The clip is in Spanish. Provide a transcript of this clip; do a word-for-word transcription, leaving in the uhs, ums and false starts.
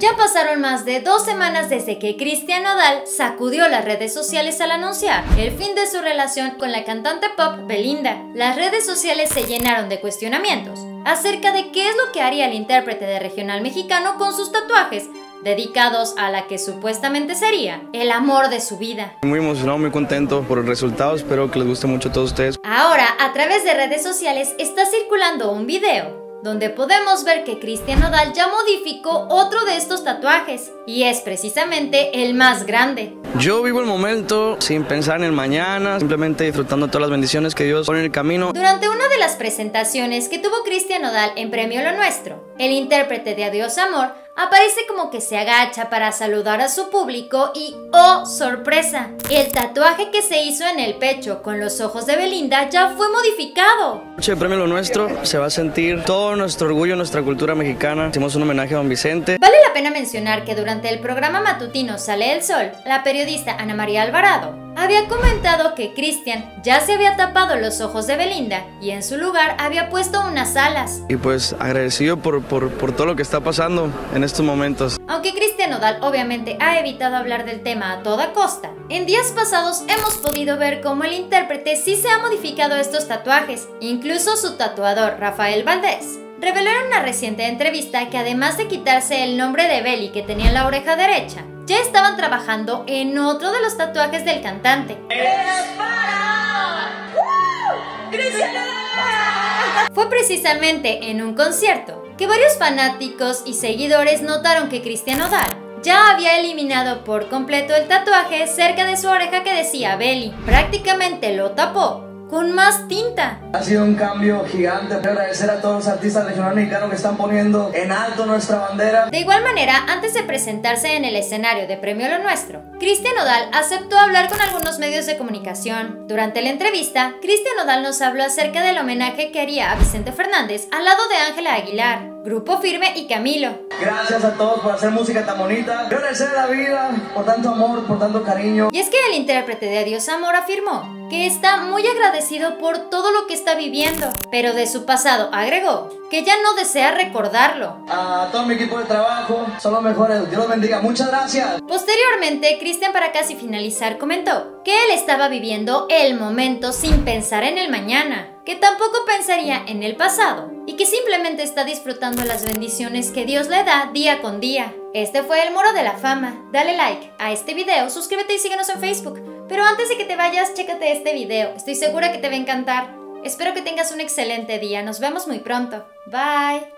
Ya pasaron más de dos semanas desde que Cristian Nodal sacudió las redes sociales al anunciar el fin de su relación con la cantante pop Belinda. Las redes sociales se llenaron de cuestionamientos acerca de qué es lo que haría el intérprete de regional mexicano con sus tatuajes dedicados a la que supuestamente sería el amor de su vida. Muy emocionado, muy contento por el resultado, espero que les guste mucho a todos ustedes. Ahora, a través de redes sociales está circulando un video donde podemos ver que Cristian Nodal ya modificó otro de estos tatuajes, y es precisamente el más grande. Yo vivo el momento sin pensar en el mañana, simplemente disfrutando todas las bendiciones que Dios pone en el camino. Durante una de las presentaciones que tuvo Cristian Nodal en Premio Lo Nuestro, el intérprete de Adiós Amor aparece como que se agacha para saludar a su público y ¡oh, sorpresa! El tatuaje que se hizo en el pecho con los ojos de Belinda ya fue modificado. Noche de Premio Lo Nuestro se va a sentir todo nuestro orgullo, nuestra cultura mexicana. Hicimos un homenaje a Don Vicente. Vale la pena mencionar que durante el programa matutino Sale el Sol, la periodista Ana María Alvarado había comentado que Cristian ya se había tapado los ojos de Belinda y en su lugar había puesto unas alas. Y pues agradecido por, por, por todo lo que está pasando en estos momentos. Aunque Cristian Nodal obviamente ha evitado hablar del tema a toda costa, en días pasados hemos podido ver cómo el intérprete sí se ha modificado estos tatuajes. Incluso su tatuador, Rafael Valdés, reveló en una reciente entrevista que además de quitarse el nombre de Beli que tenía en la oreja derecha, ya estaban trabajando en otro de los tatuajes del cantante. Fue precisamente en un concierto que varios fanáticos y seguidores notaron que Cristian Nodal ya había eliminado por completo el tatuaje cerca de su oreja que decía Beli. Prácticamente lo tapó con más tinta. Ha sido un cambio gigante. Quiero agradecer a todos los artistas regionales mexicanos que están poniendo en alto nuestra bandera. De igual manera, antes de presentarse en el escenario de Premio Lo Nuestro, Cristian Nodal aceptó hablar con algunos medios de comunicación. Durante la entrevista, Cristian Nodal nos habló acerca del homenaje que haría a Vicente Fernández al lado de Ángela Aguilar, Grupo Firme y Camilo. Gracias a todos por hacer música tan bonita. Quiero agradecer a la vida por tanto amor, por tanto cariño. Y es que el intérprete de Adiós Amor afirmó que está muy agradecido por todo lo que está viviendo, pero de su pasado agregó que ya no desea recordarlo. A todo mi equipo de trabajo, son los mejores. Dios los bendiga. Muchas gracias. Posteriormente, Cristian, para casi finalizar, comentó que él estaba viviendo el momento sin pensar en el mañana, que tampoco pensaría en el pasado y que simplemente está disfrutando las bendiciones que Dios le da día con día. Este fue el Muro de la Fama. Dale like a este video, suscríbete y síguenos en Facebook. Pero antes de que te vayas, chécate este video. Estoy segura que te va a encantar. Espero que tengas un excelente día. Nos vemos muy pronto. Bye.